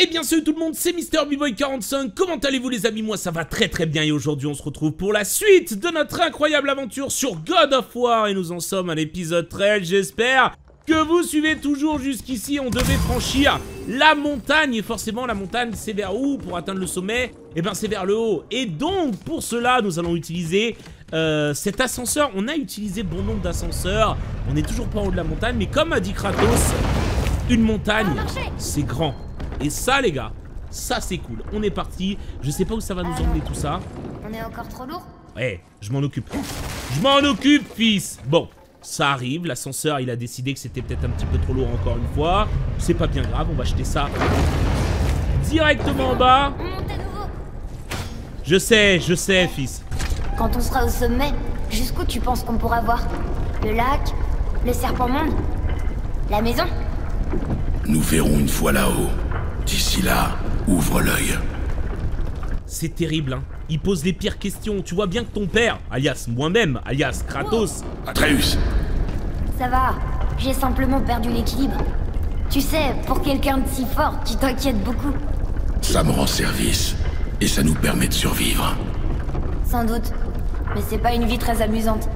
bien salut tout le monde, c'est MrBboy45, comment allez-vous les amis? Moi ça va très bien et aujourd'hui on se retrouve pour la suite de notre incroyable aventure sur God of War et nous en sommes à l'épisode 13, j'espère que vous suivez toujours jusqu'ici. On devait franchir la montagne et forcément la montagne c'est vers où pour atteindre le sommet? Eh ben c'est vers le haut et donc pour cela nous allons utiliser cet ascenseur. On a utilisé bon nombre d'ascenseurs, on n'est toujours pas en haut de la montagne mais comme a dit Kratos, une montagne c'est grand. Et ça les gars, ça c'est cool. On est parti, je sais pas où ça va nous emmener tout ça. On est encore trop lourd? Ouais, je m'en occupe. Je m'en occupe fils. Bon, ça arrive, l'ascenseur il a décidé que c'était peut-être un petit peu trop lourd encore une fois. C'est pas bien grave, on va jeter ça directement en bas. On monte à nouveau. Je sais fils. Quand on sera au sommet, jusqu'où tu penses qu'on pourra voir? Le lac? Le serpent monde? La maison? Nous verrons une fois là-haut. D'ici là, ouvre l'œil. C'est terrible hein. Il pose les pires questions. Tu vois bien que ton père, alias moi-même, alias Kratos. Atreus! Ça va, j'ai simplement perdu l'équilibre. Tu sais, pour quelqu'un de si fort, tu t'inquiètes beaucoup. Ça me rend service. Et ça nous permet de survivre. Sans doute. Mais c'est pas une vie très amusante.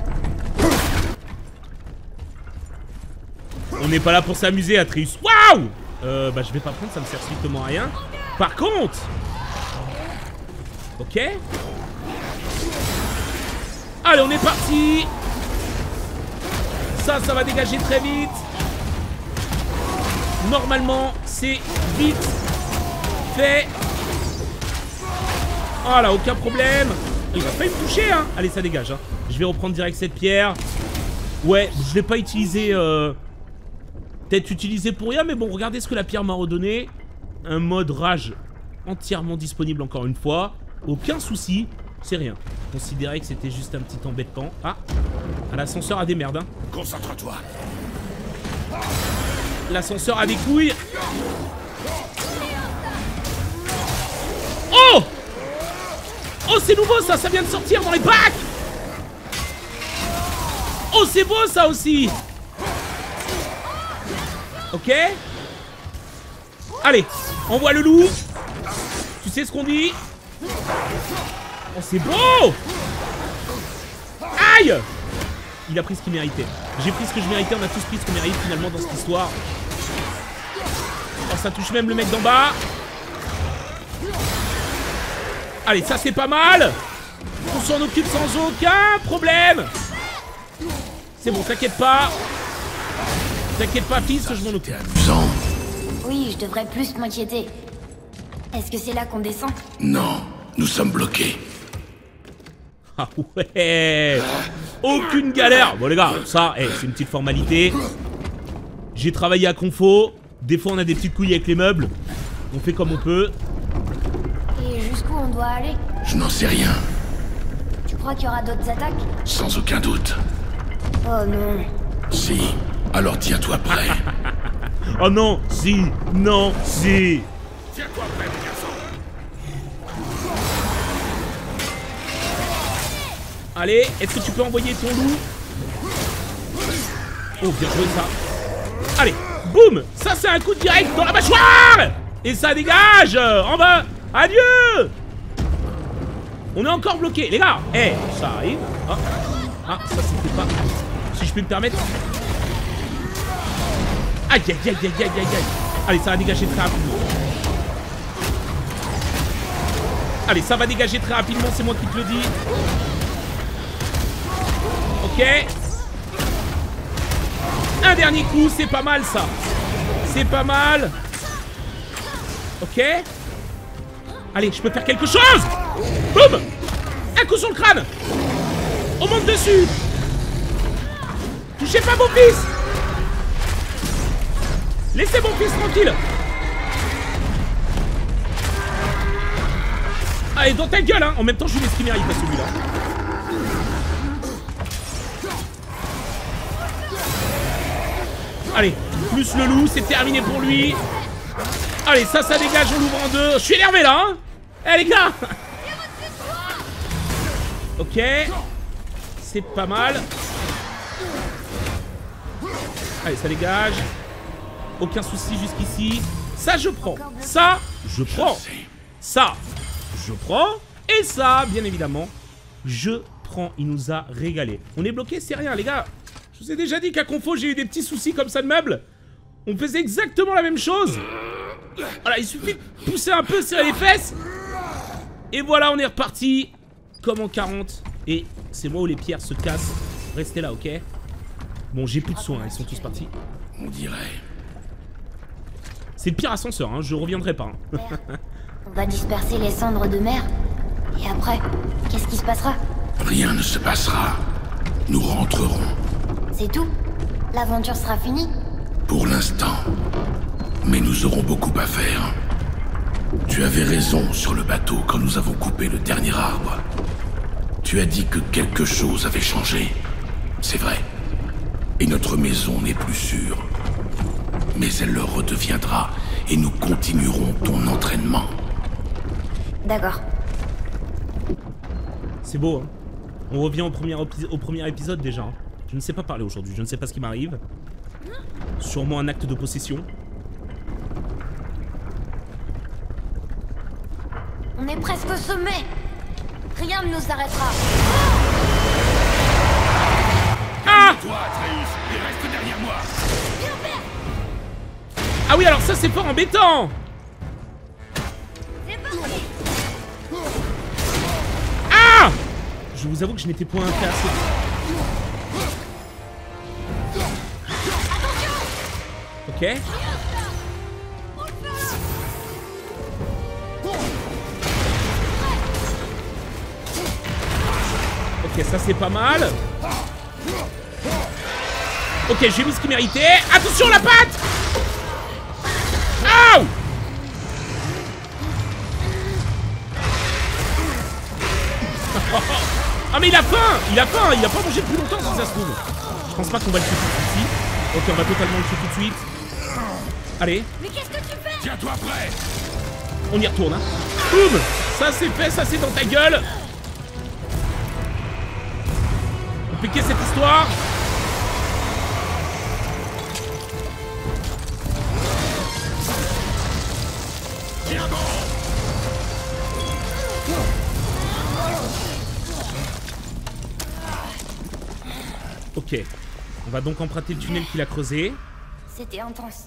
On n'est pas là pour s'amuser Atreus. Waouh! Bah je vais pas prendre, ça me sert strictement à rien. Par contre... Ok. Allez, on est parti. Ça va dégager très vite. Normalement, c'est vite fait. Voilà, aucun problème. Il va pas me toucher, hein. Allez, ça dégage, hein. Je vais reprendre direct cette pierre. Ouais, je l'ai pas utilisé... Peut-être utilisé pour rien, mais bon, regardez ce que la pierre m'a redonné. Un mode rage entièrement disponible encore une fois. Aucun souci, c'est rien. Considérer que c'était juste un petit embêtement. Ah, l'ascenseur a des merdes, hein. Concentre-toi. L'ascenseur a des couilles. Oh! Oh, c'est nouveau ça, ça vient de sortir dans les packs. Oh, c'est beau ça aussi. Ok. Allez, envoie le loup. Tu sais ce qu'on dit? Oh, c'est beau. Aïe. Il a pris ce qu'il méritait. J'ai pris ce que je méritais, on a tous pris ce qu'on mérite finalement dans cette histoire. Oh, ça touche même le mec d'en bas. Allez, ça c'est pas mal. On s'en occupe sans aucun problème. C'est bon, t'inquiète pas. T'inquiète pas fils, je m'en occupe. Amusant. Oui, je devrais plus m'inquiéter. Est-ce que c'est là qu'on descend? Non, nous sommes bloqués. Ah ouais. Aucune galère. Bon les gars, ça, c'est une petite formalité. J'ai travaillé à Confo. Des fois on a des petites couilles avec les meubles. On fait comme on peut. Et jusqu'où on doit aller? Je n'en sais rien. Tu crois qu'il y aura d'autres attaques? Sans aucun doute. Oh non. Si, alors tiens-toi prêt. Oh non, si, non, si. Tiens-toi prêt, mon garçon. Allez, est-ce que tu peux envoyer ton loup? Oh, bien joué ça. Allez, boum. Ça, c'est un coup direct dans la mâchoire. Et ça dégage. En bas. Adieu. On est encore bloqué. Les gars, ça arrive. Ah, ça, c'était pas... Si je peux me permettre... Aïe, aïe, aïe, aïe, aïe, aïe, aïe. Allez, ça va dégager très rapidement. Allez, ça va dégager très rapidement, c'est moi qui te le dis. Ok. Un dernier coup, c'est pas mal ça. C'est pas mal. Ok. Allez, je peux faire quelque chose. Boum. Un coup sur le crâne. On monte dessus. Touchez pas mon fils. Laissez mon fils tranquille. Allez, dans ta gueule, hein. En même temps, je lui laisse ce qu'il mérite à celui-là. Allez, plus le loup, c'est terminé pour lui. Allez, ça dégage, on l'ouvre en deux. Je suis énervé, là, hein. Les gars. Ok. C'est pas mal. Allez, ça dégage. Aucun souci jusqu'ici. Ça, je prends. Ça, je prends. Ça, je prends. Et ça, bien évidemment, je prends. Il nous a régalé. On est bloqué, c'est rien, les gars. Je vous ai déjà dit qu'à Confo, j'ai eu des petits soucis comme ça de meubles. On faisait exactement la même chose. Voilà, il suffit de pousser un peu, serrer les fesses. Et voilà, on est reparti. Comme en 40. Et c'est moi où les pierres se cassent. Restez là, ok? Bon, j'ai plus de soins, ils sont tous partis. On dirait. C'est le pire ascenseur, hein, je reviendrai pas. Hein. On va disperser les cendres de mer. Et après, qu'est-ce qui se passera? Rien ne se passera. Nous rentrerons. C'est tout? L'aventure sera finie? Pour l'instant. Mais nous aurons beaucoup à faire. Tu avais raison sur le bateau quand nous avons coupé le dernier arbre. Tu as dit que quelque chose avait changé. C'est vrai. Et notre maison n'est plus sûre. Mais elle le redeviendra et nous continuerons ton entraînement. D'accord. C'est beau, hein. On revient au premier épisode déjà. Hein. Je ne sais pas parler aujourd'hui, je ne sais pas ce qui m'arrive. Sûrement un acte de possession. On est presque au sommet. Rien ne nous arrêtera. Ah! Toi, Atreus, et reste derrière moi. Ah oui, alors ça c'est fort embêtant. C'est parti. Ah! Je vous avoue que je n'étais point fait assez. Ok. Ok, ça c'est pas mal. Ok, j'ai mis ce qu'il méritait. Attention la patte! Aouh! Ah mais il a faim! Il a faim! Il a pas mangé depuis longtemps si ça se trouve. Je pense pas qu'on va le tuer tout de suite. Ok, on va totalement le tuer tout de suite. Allez. Mais qu'est-ce que tu fais? Tiens-toi prêt. On y retourne, hein. Boum! Ça c'est fait, ça c'est dans ta gueule. Compliquer cette histoire. Tiens bon. Ok. On va donc emprunter le tunnel qu'il a creusé. C'était intense.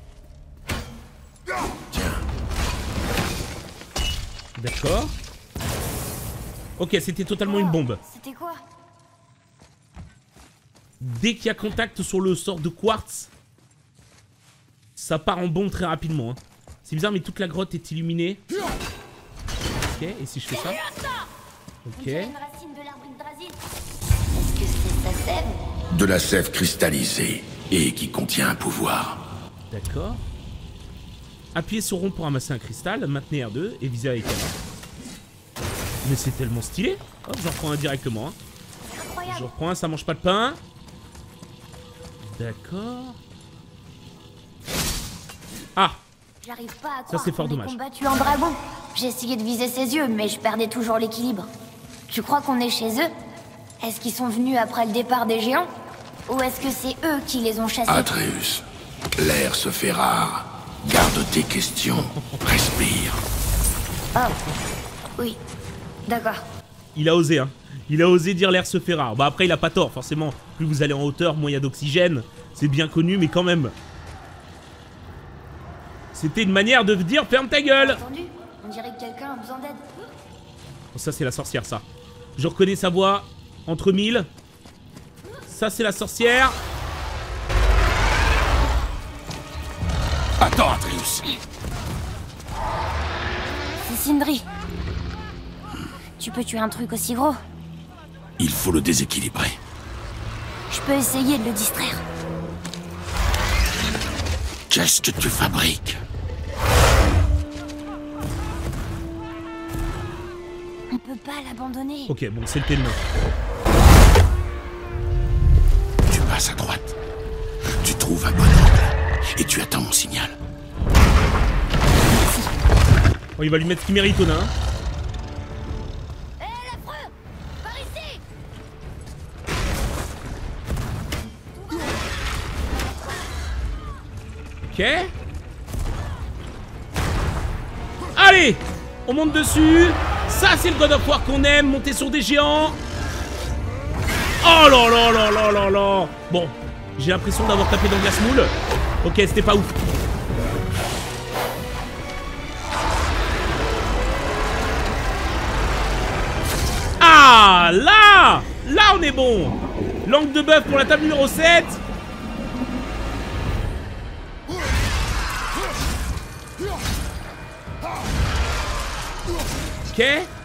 Tiens. D'accord. Ok, c'était totalement une bombe. C'était quoi? Dès qu'il y a contact sur le sort de quartz, ça part en bombe très rapidement. Hein. C'est bizarre, mais toute la grotte est illuminée. Ok, et si je fais ça? On Ok. dirait une racine de l'arbre Yggdrasil. Est-ce que c'est sa sève? De la sève cristallisée et qui contient un pouvoir. D'accord. Appuyez sur rond pour ramasser un cristal, maintenez R2 et visez avec R1. Mais c'est tellement stylé. Hop, j'en reprends un directement. Hein. Incroyable. Je reprends un, ça mange pas de pain. D'accord. Ah! J'arrive pas à croire c'est fort qu'on ait dommage. combattu un dragon. J'ai essayé de viser ses yeux, mais je perdais toujours l'équilibre. Tu crois qu'on est chez eux? Est-ce qu'ils sont venus après le départ des géants? Ou est-ce que c'est eux qui les ont chassés? Atreus, l'air se fait rare. Garde tes questions. Respire. Oh, oui. D'accord. Il a osé, hein. Il a osé dire l'air se fait rare. Bah après, il a pas tort, forcément. Plus vous allez en hauteur, moins il y a d'oxygène. C'est bien connu, mais quand même. C'était une manière de dire ferme ta gueule. Entendu? On dirait que quelqu'un a besoin d'aide. Bon, ça, c'est la sorcière, ça. Je reconnais sa voix. Entre mille. Ça, c'est la sorcière. Attends, Atreus. C'est Sindri. Tu peux tuer un truc aussi gros? Il faut le déséquilibrer. Je peux essayer de le distraire. Qu'est-ce que tu fabriques? On peut pas l'abandonner. Ok, bon, c'est le T9. Tu passes à droite. Tu trouves un bon angle. Et tu attends mon signal. Bon, il va lui mettre ce qu'il mérite au nain. Hé, l'affreux! Par ici! Ok. Allez, on monte dessus. Ça, c'est le God of War qu'on aime, monter sur des géants. Oh là là là là là là. Bon, j'ai l'impression d'avoir tapé dans le glace-moule. Ok, c'était pas ouf. Ah, là! Là, on est bon. Langue de bœuf pour la table numéro 7. Ok.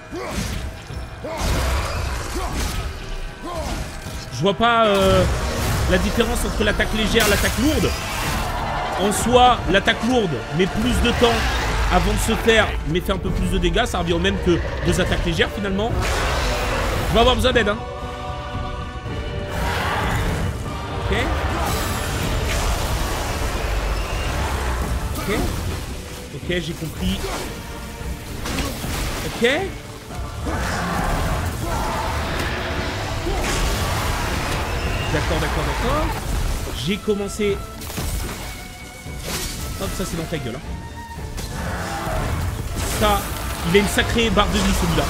Je vois pas la différence entre l'attaque légère et l'attaque lourde. En soi, l'attaque lourde met plus de temps avant de se faire, mais fait un peu plus de dégâts. Ça revient au même que deux attaques légères finalement. Je vais avoir besoin d'aide, hein. Ok. Ok. Ok, j'ai compris. Ok. D'accord, d'accord, d'accord. J'ai commencé... Hop, ça c'est dans ta gueule, hein. Ça, il a une sacrée barre de vie celui-là.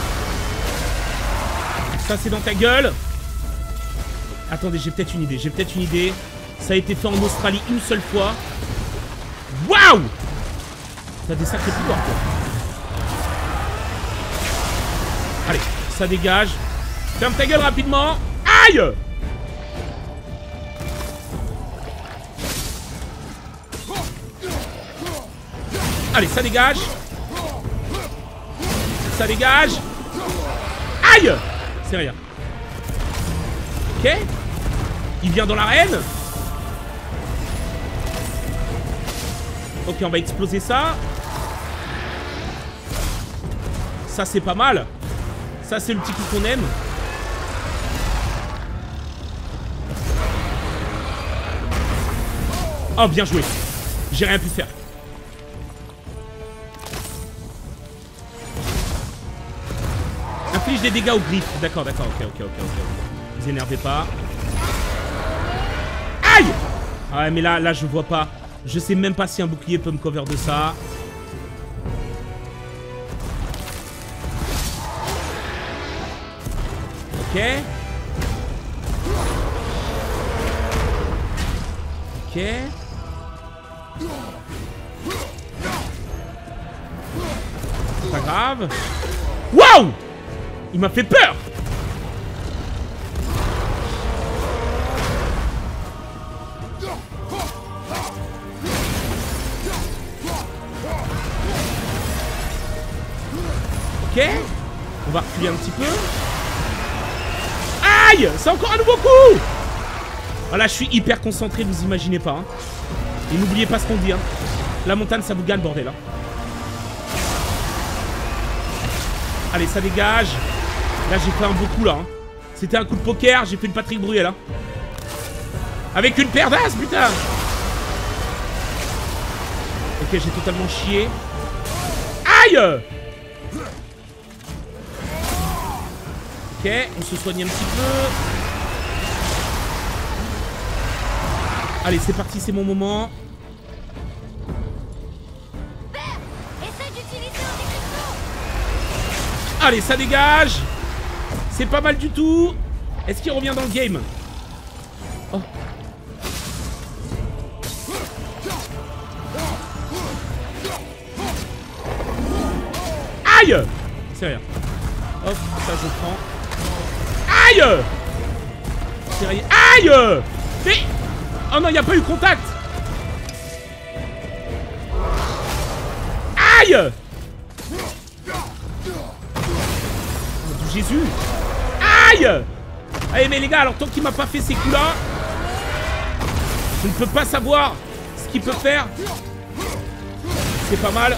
Ça c'est dans ta gueule. Attendez, j'ai peut-être une idée, j'ai peut-être une idée. Ça a été fait en Australie une seule fois. Waouh! T'as des sacrés pouvoirs, quoi. Allez, ça dégage. Ferme ta gueule rapidement. Aïe! Allez, ça dégage. Ça dégage. Aïe! C'est rien. Ok. Il vient dans l'arène. Ok, on va exploser ça. Ça, c'est pas mal. Ça, c'est le petit coup qu'on aime. Oh, bien joué. J'ai rien pu faire. Inflige des dégâts aux griffes. D'accord, d'accord, ok. Vous énervez pas. Aïe! Ah ouais, mais là, je vois pas. Je sais même pas si un bouclier peut me cover de ça. Ok. Ok. C'est pas grave. Waouh! Il m'a fait peur! Ok. On va reculer un petit peu. Aïe! C'est encore un nouveau coup! Voilà, je suis hyper concentré, vous imaginez pas. Hein. Et n'oubliez pas ce qu'on dit. Hein. La montagne, ça vous gagne, bordel. Hein. Allez, ça dégage. Là, j'ai fait un beau coup, là. Hein. C'était un coup de poker, j'ai fait une Patrick Bruel, là. Avec une paire d'as, putain! Ok, j'ai totalement chié. Aïe! Ok, on se soigne un petit peu. Allez, c'est parti, c'est mon moment. Allez, ça dégage. C'est pas mal du tout. Est-ce qu'il revient dans le game? Oh. Aïe! C'est rien. Hop, ça je prends. Aïe! C'est rien. Aïe! Mais... Oh non, il n'y a pas eu contact. Aïe! Oh, Jésus! Aïe! Allez, mais les gars, alors tant qu'il m'a pas fait ces coups-là, je ne peux pas savoir ce qu'il peut faire. C'est pas mal.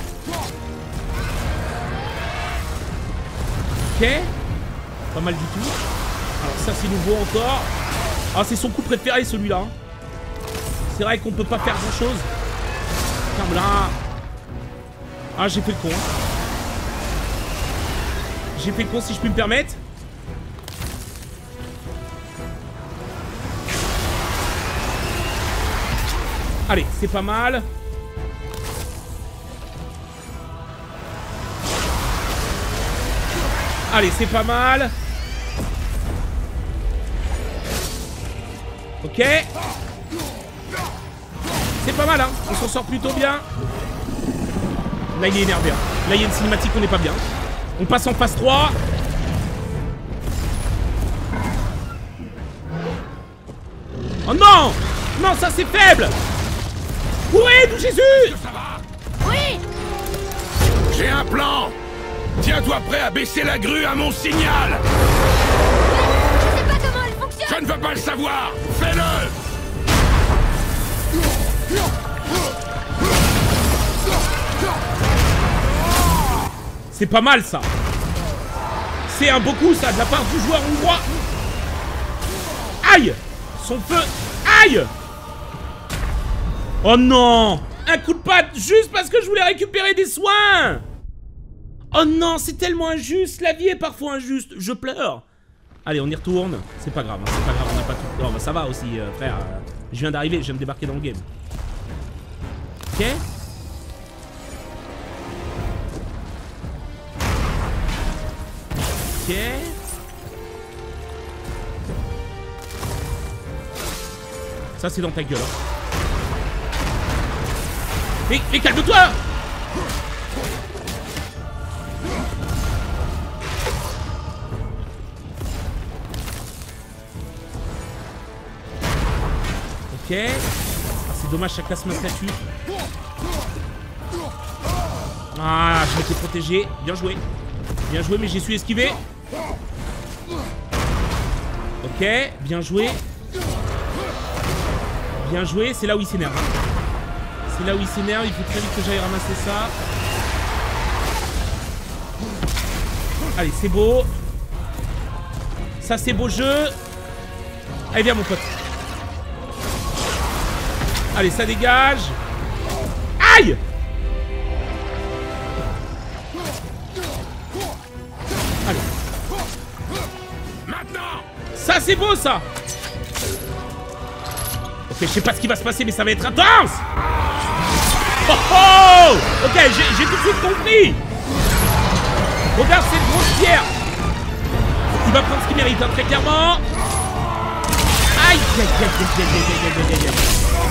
Ok. Pas mal du tout. Alors ça, c'est nouveau encore. Ah, c'est son coup préféré, celui-là. C'est vrai qu'on peut pas faire grand-chose. Ferme-la. Ah, j'ai fait le con. J'ai fait le con, si je puis me permettre. Allez, c'est pas mal. Allez, c'est pas mal. Ok. C'est pas mal, hein. On s'en sort plutôt bien. Là, il est énervé. Hein. Là, il y a une cinématique, on n'est pas bien. On passe en phase 3. Oh non! Non, ça, c'est faible! Oui, d'où Jésus! Ça va? Oui! J'ai un plan! Tiens-toi prêt à baisser la grue à mon signal! Je sais pas comment elle fonctionne! Je ne veux pas le savoir! Fais-le! C'est pas mal, ça! C'est un beau coup, ça, de la part du joueur hongrois! Aïe! Son feu! Aïe! Oh non! Un coup de patte juste parce que je voulais récupérer des soins! Oh non, c'est tellement injuste! La vie est parfois injuste! Je pleure! Allez, on y retourne. C'est pas grave, hein, c'est pas grave, on n'a pas tout... Non, bah ça va aussi, frère. Je viens d'arriver, je viens de débarquer dans le game. Ok? Ok. Ça, c'est dans ta gueule. Hein. Mais calme-toi! Ok. Ah, c'est dommage, ça casse ma statue. Ah, je m'étais protégé. Bien joué. Bien joué, mais j'ai su esquiver. Ok, bien joué. Bien joué, c'est là où il s'énerve. C'est là où il s'énerve, il faut très vite que j'aille ramasser ça. Allez, c'est beau. Ça, c'est beau jeu. Allez, viens, mon pote. Allez, ça dégage. Aïe! Allez. Maintenant! Ça, c'est beau, ça! Ok, je sais pas ce qui va se passer, mais ça va être intense! Oh oh! Ok, j'ai tout de suite compris! Regarde cette grosse pierre! Il va prendre ce qu'il mérite, hein, très clairement! Aïe! Aïe, aïe, aïe, aïe, aïe, aïe, aïe, aïe, aïe.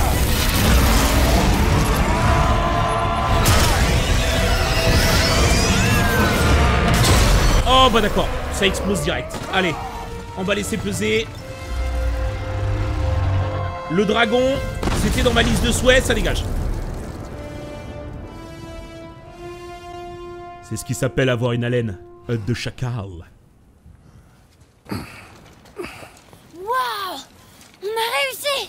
Oh bah d'accord, ça explose direct. Allez, on va laisser peser. Le dragon, c'était dans ma liste de souhaits, ça dégage. C'est ce qui s'appelle avoir une haleine de chacal. Waouh! On a réussi!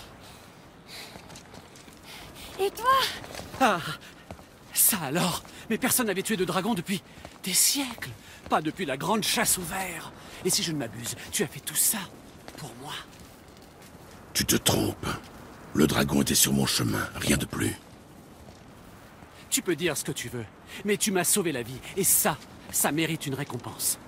Et toi? Ah, ça alors. Mais personne n'avait tué de dragon depuis des siècles. Pas depuis la grande chasse au ver. Et si je ne m'abuse, tu as fait tout ça pour moi. Tu te trompes. Le dragon était sur mon chemin, rien de plus. Tu peux dire ce que tu veux, mais tu m'as sauvé la vie. Et ça mérite une récompense.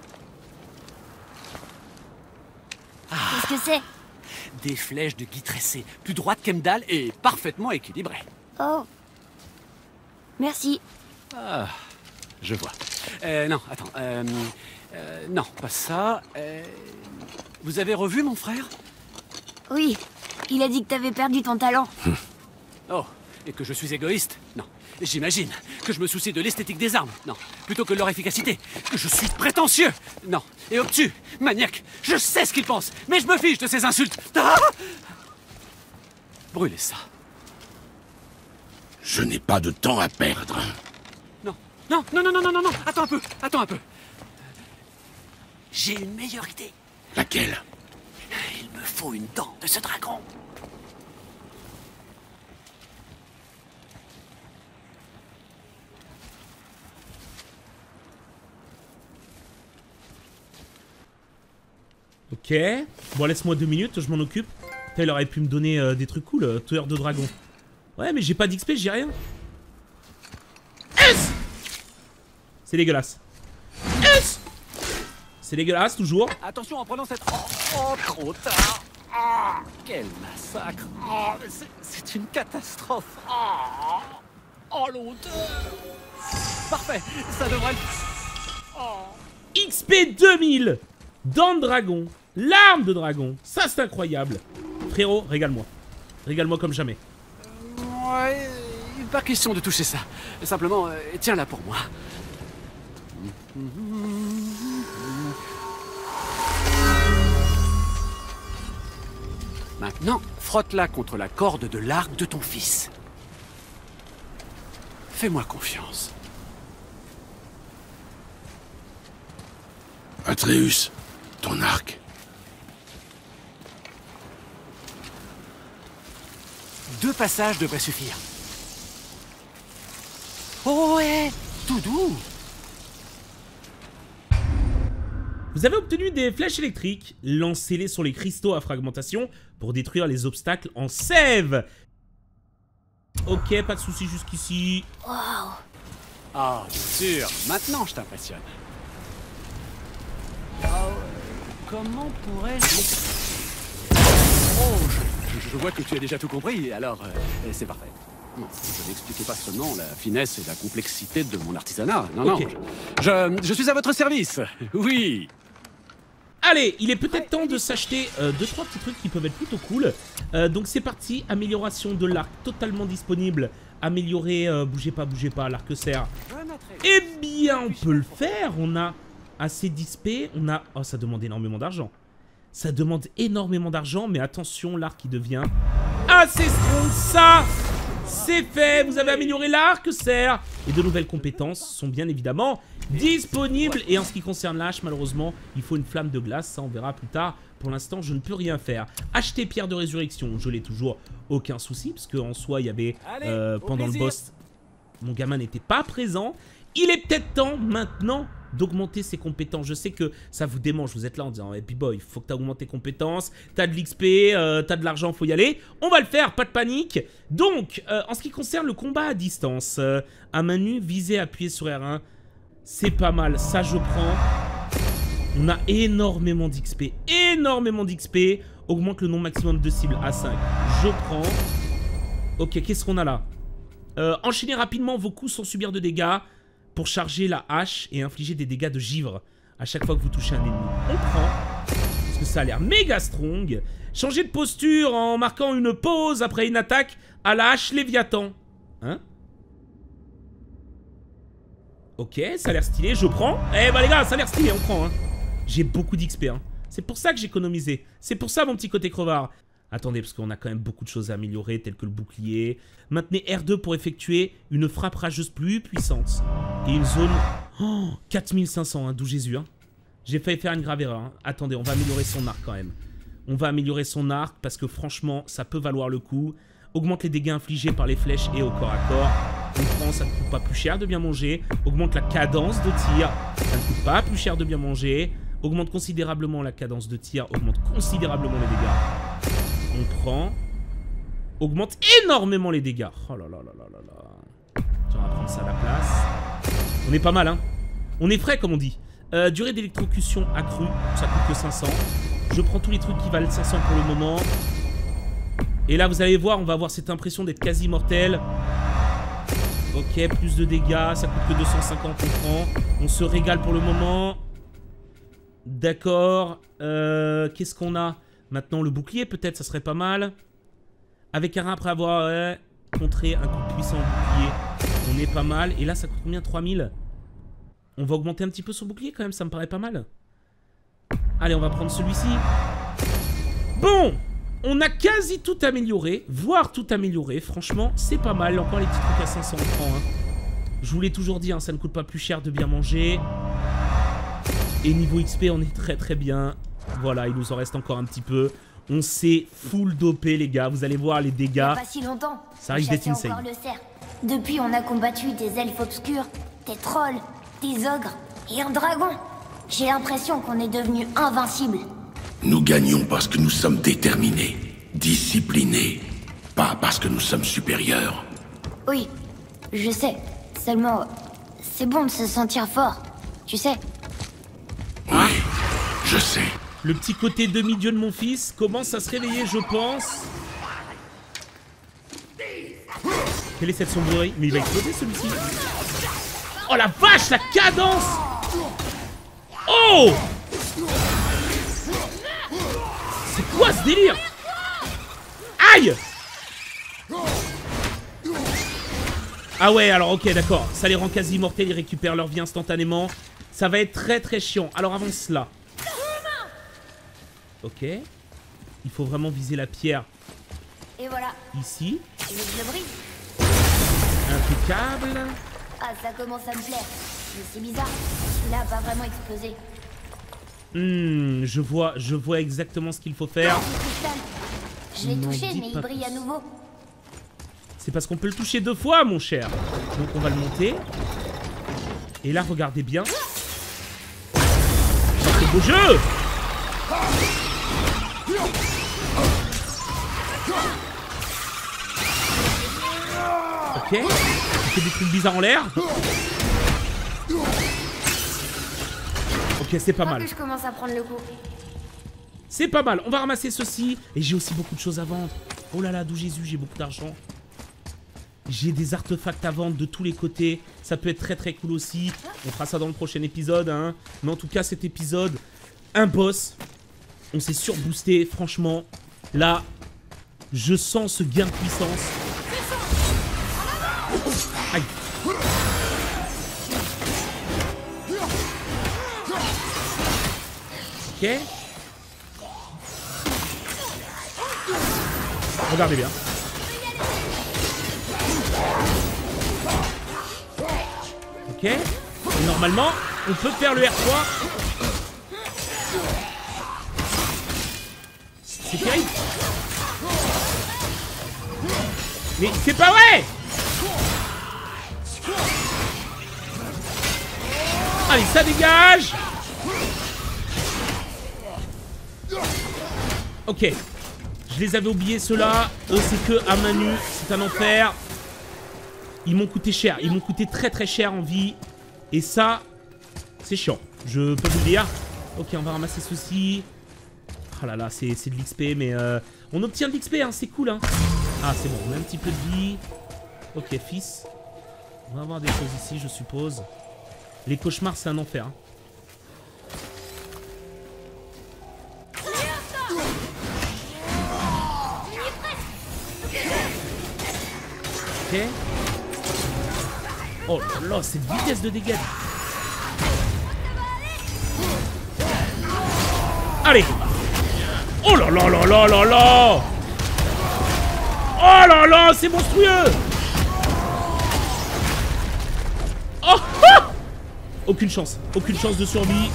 Qu'est-ce que c'est? Des flèches de gui tressé, plus droites qu'Emdal et parfaitement équilibrées. Oh. Merci. Ah, je vois. Non, attends. Non, pas ça. Vous avez revu mon frère? Oui, il a dit que t'avais perdu ton talent. Oh, et que je suis égoïste? Non. J'imagine que je me soucie de l'esthétique des armes. Non. Plutôt que de leur efficacité. Que je suis prétentieux. Non. Et obtus, maniaque. Je sais ce qu'il pense, mais je me fiche de ces insultes. Ah! Brûlez ça. Je n'ai pas de temps à perdre. Non. Non, non, non, non, non, non, non. Attends un peu. Attends un peu. J'ai une meilleure idée. Laquelle? Il me faut une dent de ce dragon. Ok. Bon, laisse-moi 2 minutes, je m'en occupe. Putain, il aurait pu me donner des trucs cool, tueur de dragon. Ouais, mais j'ai pas d'XP, j'ai rien. S. C'est dégueulasse. S. C'est dégueulasse, toujours. Attention en prenant cette... Oh, trop tard. Oh, quel massacre. Oh, c'est une catastrophe. Oh l'odeur. Parfait, ça devrait... Oh. XP 2000. Dents de dragon. L'arme de dragon. Ça, c'est incroyable. Frérot, régale-moi. Régale-moi comme jamais. Ouais, pas question de toucher ça. Simplement, tiens-la pour moi. Maintenant, frotte-la contre la corde de l'arc de ton fils. Fais-moi confiance. Atreus, ton arc. 2 passages devraient suffire. Oh ouais, tout doux. Vous avez obtenu des flèches électriques. Lancez-les sur les cristaux à fragmentation pour détruire les obstacles en sève. Ok, pas de soucis jusqu'ici. Waouh. Ah, bien sûr, maintenant je t'impressionne. Comment pourrais-je... Oh, je vois que tu as déjà tout compris, alors c'est parfait. Non, je n'expliquais pas seulement la finesse et la complexité de mon artisanat. Non, Ok. non, je suis à votre service. Oui. Allez, il est peut-être temps de s'acheter 2-3 petits trucs qui peuvent être plutôt cool. Donc c'est parti, amélioration de l'arc totalement disponible. Améliorer, bougez pas, l'arc serre. Eh bien, on peut le faire. On a assez d'XP, on a... Oh, ça demande énormément d'argent. Ça demande énormément d'argent, mais attention, l'arc qui devient assez strong. Ça, c'est fait. Vous avez amélioré l'arc serre. Et de nouvelles compétences sont bien évidemment disponibles. Et en ce qui concerne l'âge, malheureusement, il faut une flamme de glace. Ça, on verra plus tard. Pour l'instant, je ne peux rien faire. Acheter pierre de résurrection, je l'ai toujours, aucun souci. Parce qu'en soi, il y avait, pendant le boss, mon gamin n'était pas présent. Il est peut-être temps, maintenant, d'augmenter ses compétences. Je sais que ça vous démange, vous êtes là en disant Happy Boy, il faut que tu augmentes tes compétences, t'as de l'XP, t'as de l'argent, faut y aller. On va le faire, pas de panique. Donc, en ce qui concerne le combat à distance, à main nue, viser, appuyer sur R1, c'est pas mal, ça je prends. On a énormément d'XP, augmente le nombre maximum de cibles à 5, je prends. Ok, qu'est-ce qu'on a là? Enchaînez rapidement vos coups sans subir de dégâts pour charger la hache et infliger des dégâts de givre à chaque fois que vous touchez un ennemi. On prend, parce que ça a l'air méga strong. Changer de posture en marquant une pause après une attaque à la hache Léviathan. Hein? Ok, ça a l'air stylé, je prends. Eh bah les gars, ça a l'air stylé, on prend. Hein. J'ai beaucoup d'XP. Hein. C'est pour ça que j'ai économisé. C'est pour ça mon petit côté crevard. Attendez, parce qu'on a quand même beaucoup de choses à améliorer, telles que le bouclier. Maintenez R2 pour effectuer une frappe rageuse plus puissante. Et une zone... Oh, 4500, hein, d'où Jésus. Hein. J'ai failli faire une grave erreur. Hein. Attendez, on va améliorer son arc quand même. On va améliorer son arc parce que franchement, ça peut valoir le coup. Augmente les dégâts infligés par les flèches et au corps à corps. On prend, ça ne coûte pas plus cher de bien manger. Augmente la cadence de tir. Ça ne coûte pas plus cher de bien manger. Augmente considérablement la cadence de tir. Augmente considérablement les dégâts. On prend. Augmente énormément les dégâts. Oh là là là là là là. Tiens, on va prendre ça à la place. On est pas mal, hein. On est frais, comme on dit. Durée d'électrocution accrue. Ça coûte que 500. Je prends tous les trucs qui valent 500 pour le moment. Et là, vous allez voir, on va avoir cette impression d'être quasi mortel. Ok, plus de dégâts. Ça coûte que 250, on prend. On se régale pour le moment. D'accord. Qu'est-ce qu'on a? Maintenant, le bouclier, peut-être, ça serait pas mal. Avec un après avoir contré un coup puissant au bouclier, on est pas mal. Et là, ça coûte combien? 3000. On va augmenter un petit peu son bouclier quand même, ça me paraît pas mal. Allez, on va prendre celui-ci. Bon, on a quasi tout amélioré, voire tout amélioré. Franchement, c'est pas mal. Encore les petits trucs à 500 francs. Hein. Je vous l'ai toujours dit, hein, ça ne coûte pas plus cher de bien manger. Et niveau XP, on est très très bien. Voilà, il nous en reste encore un petit peu. On s'est full dopé, les gars. Vous allez voir les dégâts. Pas si longtemps. Ça risque d'être insane. Encore le cerf. Depuis, on a combattu des elfes obscurs, des trolls, des ogres et un dragon. J'ai l'impression qu'on est devenu invincible. Nous gagnons parce que nous sommes déterminés, disciplinés, pas parce que nous sommes supérieurs. Oui, je sais. Seulement, c'est bon de se sentir fort. Tu sais. Oui, je sais. Le petit côté demi-dieu de mon fils commence à se réveiller, je pense. Quelle est cette sombrerie? Mais il va exploser celui-ci. Oh la vache, la cadence! Oh! C'est quoi ce délire? Aïe! Ah ouais, alors ok, d'accord. Ça les rend quasi immortels, ils récupèrent leur vie instantanément. Ça va être très très chiant. Alors avant cela. Ok. Il faut vraiment viser la pierre. Et voilà. Ici. Tu veux que je le brise? Impeccable. Ah, ça commence à me plaire. Mais c'est bizarre. Celui-là a pas vraiment explosé. Je vois exactement ce qu'il faut faire. Je l'ai N'en touché, dis mais il pas brille à plus. nouveau. C'est parce qu'on peut le toucher 2 fois, mon cher. Donc on va le monter. Et là, regardez bien. C'est beau jeu! Ok. Il fait des trucs bizarres en l'air. Ok, c'est pas mal. Je commence à prendre le coup. C'est pas mal. On va ramasser ceci. Et j'ai aussi beaucoup de choses à vendre. Oh là là, d'où Jésus, j'ai beaucoup d'argent. J'ai des artefacts à vendre de tous les côtés. Ça peut être très très cool aussi. On fera ça dans le prochain épisode, hein. Mais en tout cas, cet épisode, un boss. On s'est surboosté, franchement. Là, je sens ce gain de puissance. Aïe. Ok. Regardez bien. Ok. Et normalement, on peut faire le R3. C'est terrible. Mais c'est pas vrai! Allez, ça dégage! Ok. Je les avais oubliés, ceux-là. Eux, c'est que à main nue. C'est un enfer. Ils m'ont coûté cher. Ils m'ont coûté très très cher en vie. Et ça, c'est chiant. Je peux vous le dire. Ok, on va ramasser ceci. Oh là là, c'est de l'XP, mais on obtient de l'XP, hein, c'est cool, hein. Ah, c'est bon, on a un petit peu de vie. Ok, fils. On va avoir des choses ici, je suppose. Les cauchemars, c'est un enfer, hein. Ok. Oh là là, cette vitesse de dégâts. Allez. Oh là là là là là là. Oh là là, c'est monstrueux. Oh, ah. Aucune chance de survie.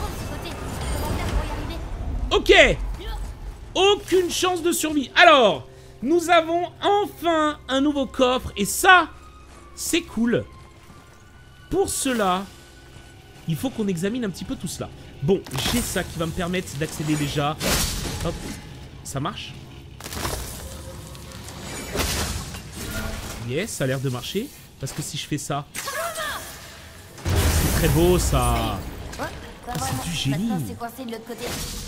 Ok. Aucune chance de survie. Alors, nous avons enfin un nouveau coffre. Et ça, c'est cool. Pour cela, il faut qu'on examine un petit peu tout cela. Bon, j'ai ça qui va me permettre d'accéder déjà. Hop, ça marche. Yes, ça a l'air de marcher. Parce que si je fais ça... C'est très beau, ça. Oh, c'est du génie. C'est coincé de l'autre côté.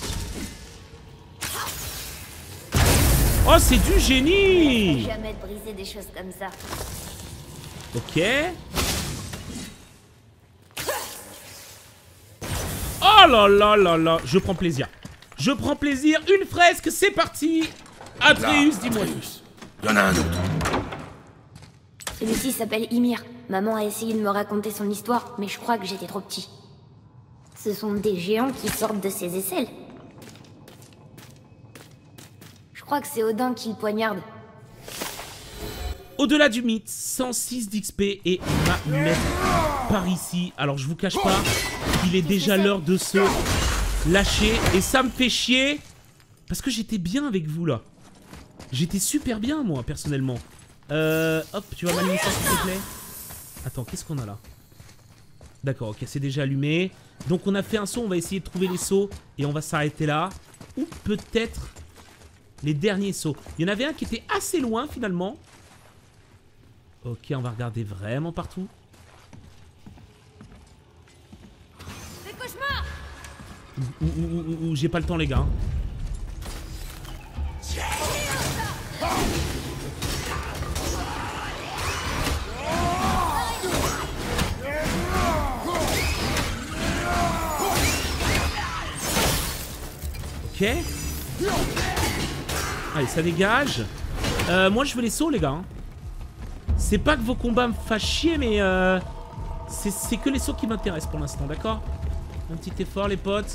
Oh, c'est du génie. Jamais de briser des choses comme ça. Ok. Oh là là là là. Je prends plaisir. Je prends plaisir. Une fresque, c'est parti. Atreus, dis-moi. Il y en a un autre. Celui-ci s'appelle Ymir. Maman a essayé de me raconter son histoire, mais je crois que j'étais trop petit. Ce sont des géants qui sortent de ses aisselles. Je crois que c'est Odin qui le poignarde. Au-delà du mythe, 106 d'XP et ma mère par ici. Alors je vous cache pas, il est déjà l'heure de se lâcher. Et ça me fait chier. Parce que j'étais bien avec vous là. J'étais super bien moi personnellement. Hop, tu vas m'allumer ça s'il te plaît. Attends, qu'est-ce qu'on a là? D'accord, ok, c'est déjà allumé. Donc on a fait un saut, on va essayer de trouver les sauts. Et on va s'arrêter là. Ou peut-être les derniers sauts. Il y en avait un qui était assez loin finalement. Ok, on va regarder vraiment partout. C'est cauchemar. Ou j'ai pas le temps les gars. Ok. Allez, ça dégage. Moi, je veux les sauts, les gars. Hein. C'est pas que vos combats me fassent chier, mais c'est que les sauts qui m'intéressent pour l'instant, d'accord? Un petit effort, les potes.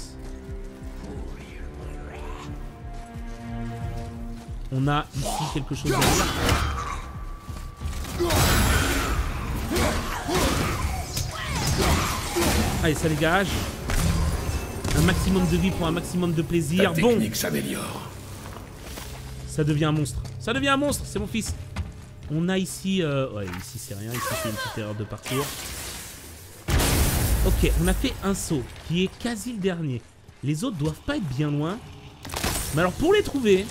On a ici quelque chose à dire. Allez, ça dégage. Un maximum de vie pour un maximum de plaisir. La technique s'améliore. Ça devient un monstre. Ça devient un monstre, c'est mon fils. On a ici... ouais, ici c'est rien. Ici c'est une petite erreur de parcours. Ok, on a fait un saut qui est quasi le dernier. Les autres doivent pas être bien loin. Mais alors pour les trouver...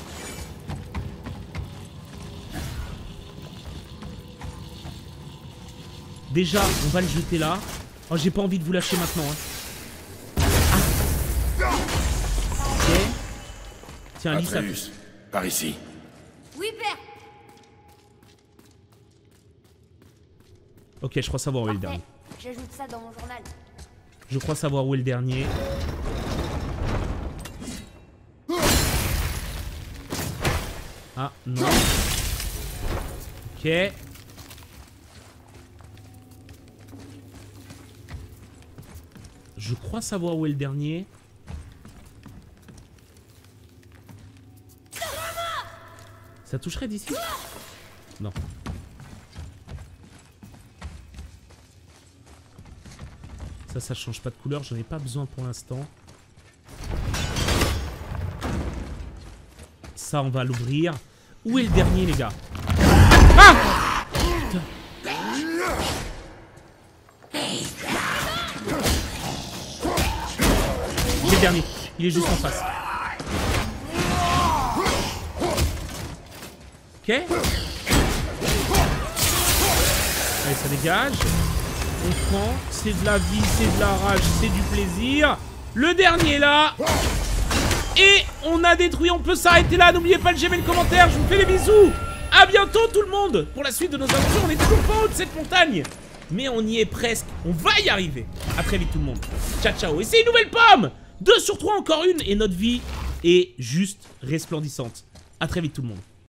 Déjà, on va le jeter là. Oh, j'ai pas envie de vous lâcher maintenant. Hein. Ah. Ok. Tiens, lis ça. Atreus, par ici. Oui, père. Ok, je crois savoir où est le dernier. J'ajoute ça dans mon journal. Je crois savoir où est le dernier. Ah, non. Ok. Je crois savoir où est le dernier. Ça toucherait d'ici? Non. Ça change pas de couleur, j'en ai pas besoin pour l'instant. Ça, on va l'ouvrir. Où est le dernier, les gars? Ah! Putain. Il est le dernier, il est juste en face. Ok. Allez, ça dégage. On prend, c'est de la vie, c'est de la rage, c'est du plaisir. Le dernier là. Et on a détruit, on peut s'arrêter là. N'oubliez pas de j'aimer le commentaire, je vous fais des bisous. A bientôt tout le monde. Pour la suite de nos aventures, on est toujours pas en haut de cette montagne. Mais on y est presque, on va y arriver. A très vite tout le monde. Ciao ciao. Et c'est une nouvelle pomme. 2 sur 3, encore une. Et notre vie est juste resplendissante. A très vite tout le monde.